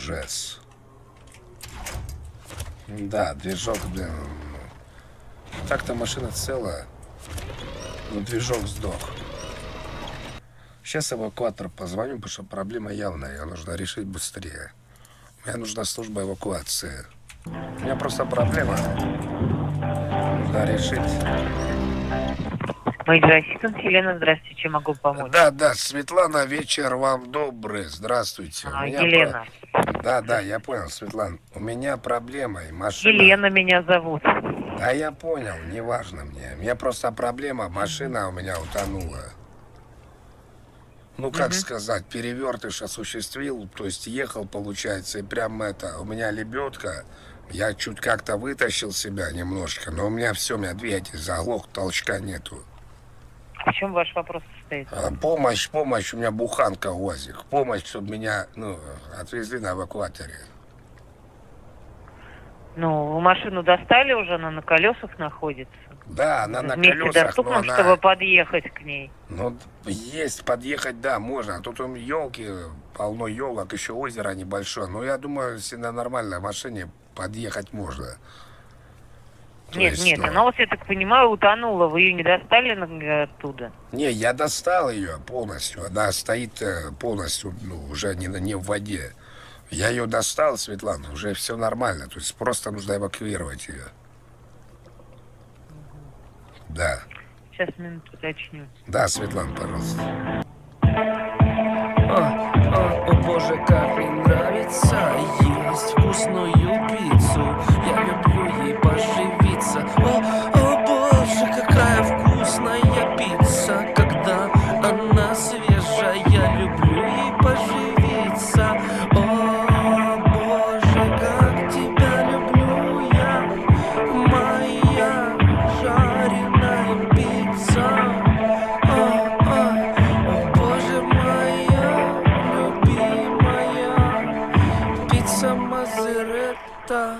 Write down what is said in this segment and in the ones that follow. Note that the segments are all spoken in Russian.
Джесс. Да, движок, блин. Так-то машина целая, но движок сдох. Сейчас эвакуатор позвоню, потому что проблема явная, ее нужно решить быстрее. Мне нужна служба эвакуации. У меня просто проблема. Нужно решить. Елена, здравствуйте, чем могу помочь? Да, Светлана, вечер вам добрый. Здравствуйте. Елена. Да, я понял, Светлана. У меня проблема и машина. Елена меня зовут. Да, я понял, неважно мне. У меня просто проблема, машина у меня утонула. Ну, как сказать, перевертыш осуществил, то есть ехал, получается, и прям у меня лебедка, я чуть как-то вытащил себя немножко, но у меня все, у меня двигатель заглох, толчка нету. В чем ваш вопрос состоит? Помощь, у меня буханка УАЗик, помощь, чтобы меня, отвезли на эвакуаторе. Ну, машину достали уже, она на колесах находится. Да, она на Вместе колесах, доступно, но она... чтобы подъехать к ней. Ну, есть, подъехать, да, можно. Тут елки, полно елок, еще озеро небольшое. Но я думаю, если на нормальной машине подъехать можно. Нет, она у вас, я так понимаю, утонула. Вы ее не достали оттуда? Не, я достал ее полностью. Она стоит полностью, уже не в воде. Я ее достал, Светлана, уже все нормально. То есть просто нужно эвакуировать ее. Да. Сейчас, минуту, уточню. Да, Светлана, пожалуйста. О боже, как мне нравится есть вкусную пиццу. Я люблю ей поживиться. О боже, какая вкусная пицца. Когда она свежая, я люблю ей поживиться. О боже, как тебя люблю я, моя жареная пицца. О боже, моя любимая пицца Мазеретта.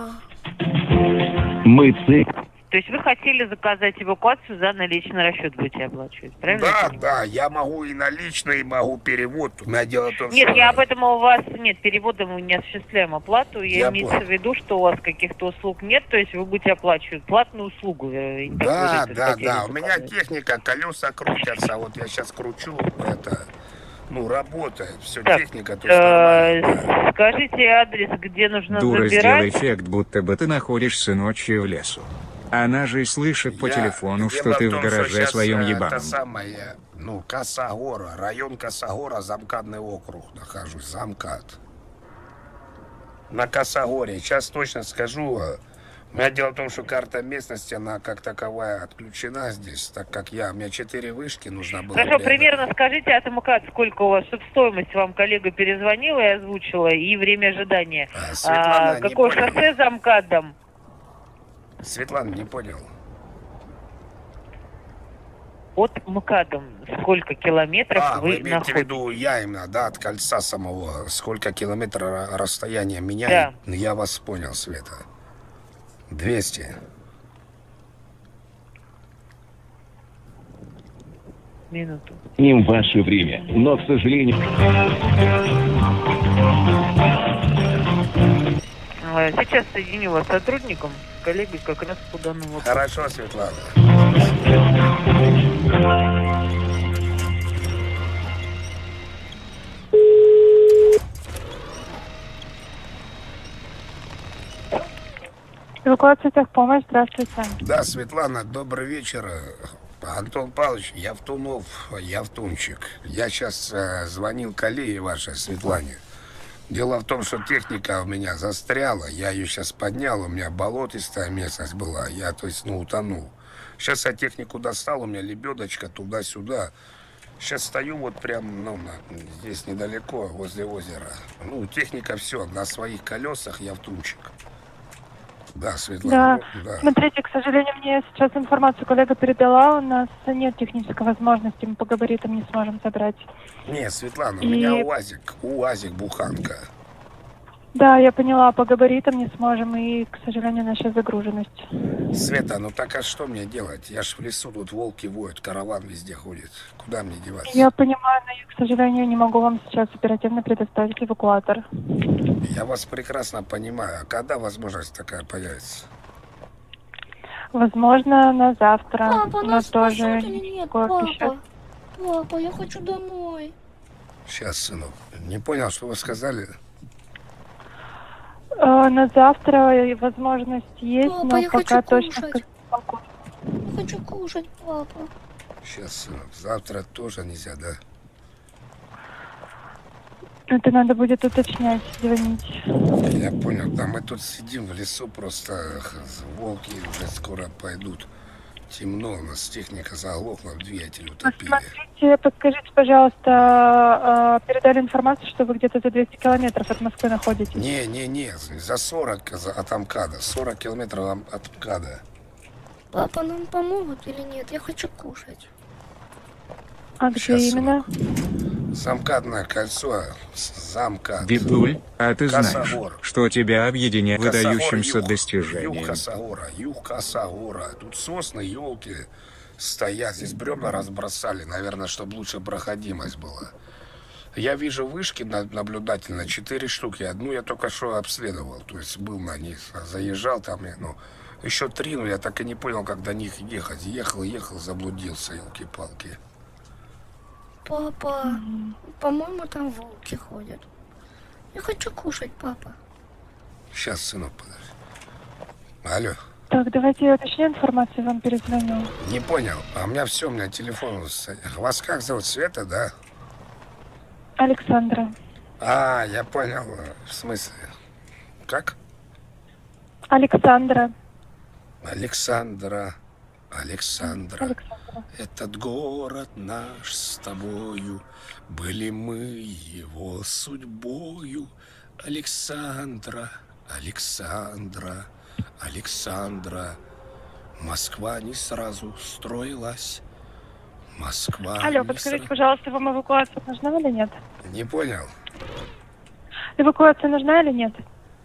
То есть вы хотели заказать эвакуацию, за наличный расчет будете оплачивать, правильно? Да, я могу и наличный, могу перевод. У меня дело в том, Нет, что... я об этом у вас нет, переводом мы не осуществляем оплату. Я имею понял. в виду, что у вас каких-то услуг нет, то есть вы будете оплачивать платную услугу. Да, у меня техника, колеса крутятся, вот я сейчас кручу, работает, все, так, техника, то есть нормально. Скажите адрес, где нужно Дура, забирать. сделай эффект, будто бы ты находишься ночью в лесу. Она же и слышит по телефону, что ты в гараже своем ебаном. Это самое, Косогора, район Косогора, Замкадный округ нахожусь, Замкад. На Косогоре, сейчас точно скажу. У меня дело в том, что карта местности, она как таковая отключена здесь, так как у меня 4 вышки нужно было. Хорошо, примерно скажите от МКАД, сколько у вас, чтобы стоимость вам коллега перезвонила и озвучила, и время ожидания. Светлана, какое шоссе за МКАДом? Светлана, не понял. От МКАДом сколько километров вы имеете находитесь? в виду, я именно, от кольца самого, сколько километров расстояния меня? Да. Я вас понял, Света. 200. Минуту. Не в ваше время, но, к сожалению... Сейчас соединю вас с сотрудником, с коллегой как раз по данному вопросу. Хорошо, Светлана. Эвакуация техпомощь, здравствуйте. Да, Светлана, добрый вечер. Антон Павлович, Явтунов, Явтунчик. Я сейчас звонил коллеге вашей, Светлане. Дело в том, что техника у меня застряла, я ее сейчас поднял, у меня болотистая местность была, я, утонул. Сейчас я технику достал, у меня лебедочка туда-сюда. Сейчас стою вот прям, здесь недалеко, возле озера. Техника все, на своих колесах, Явтунчик. Да, Светлана. Да. Смотрите, к сожалению, мне сейчас информацию коллега передала, у нас нет технической возможности, мы по габаритам не сможем забрать. Не, Светлана, у меня УАЗик буханка. Да, я поняла, по габаритам не сможем, и, к сожалению, наша загруженность. Света, ну так а что мне делать? Я ж в лесу, тут волки воют, караван везде ходит. Куда мне деваться? Я понимаю, но я, к сожалению, не могу вам сейчас оперативно предоставить эвакуатор. Я вас прекрасно понимаю. А когда возможность такая появится? Возможно, на завтра, Папа, но нас тоже спасут или не нет? могу обещать. Папа, папа, я хочу домой. Сейчас, сынок. Не понял, что вы сказали? На завтра возможность есть, Папа, но я пока хочу точно кушать. сказать не могу. Я хочу кушать, папа. Сейчас, сынок. Завтра тоже нельзя, да? Это надо будет уточнять, звонить. Я понял. Да мы тут сидим в лесу, просто волки уже скоро пойдут. Темно, у нас техника заглохла, двигатель утопили. Посмотрите, подскажите, пожалуйста, передали информацию, что вы где-то за 200 километров от Москвы находитесь. Не, за 40 от МКАДа. 40 километров от МКАДа. Папа, нам помогут или нет? Я хочу кушать. А где Сейчас, именно? Замкадное кольцо, замкад. Дедуль, а ты знаешь, Косогор. что тебя объединяет выдающимся Юг достижением? Косогора. Тут сосны, елки стоят. Здесь бревна разбросали, наверное, чтобы лучше проходимость была. Я вижу вышки наблюдательно, 4 штуки. Одну я только что обследовал, то есть был на них, заезжал там, еще 3, но я так и не понял, как до них ехать. Ехал, заблудился, елки-палки. Папа, по-моему, там волки ходят. Я хочу кушать, папа. Сейчас, сынок, подожди. Алло. Так, давайте я уточню информацию, вам перезвоню. Не понял. А у меня все, у меня телефон. Вас как зовут? Света, да? Александра. А, я понял. В смысле? Как? Александра. Александра. Александра. Этот город наш с тобою, были мы его судьбою. Александра. Москва не сразу строилась. Алло, подскажите, пожалуйста, вам эвакуация нужна или нет? Не понял. Эвакуация нужна или нет?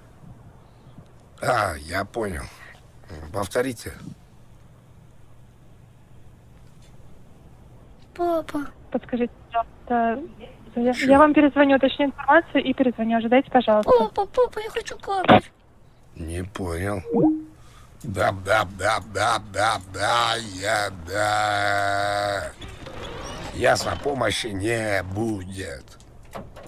А, я понял. Повторите. Папа. Подскажите, пожалуйста. Я вам перезвоню, уточню информацию и перезвоню. Ожидайте, пожалуйста. Папа, я хочу какать. Не понял. Да. Ясно, помощи не будет.